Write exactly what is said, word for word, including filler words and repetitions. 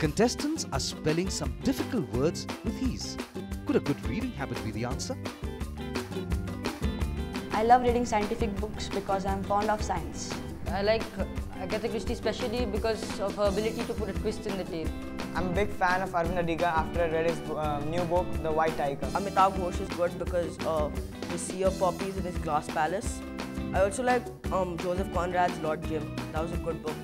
contestants are spelling some difficult words with ease. Could a good reading habit be the answer? I love reading scientific books because I'm fond of science. I like Agatha Christie especially because of her ability to put a twist in the tale. I'm a big fan of Aravind Adiga after I read his uh, new book, The White Tiger. Amitabh Ghosh is good because uh, his Sea of Poppies in his Glass Palace. I also like um, Joseph Conrad's Lord Jim. That was a good book.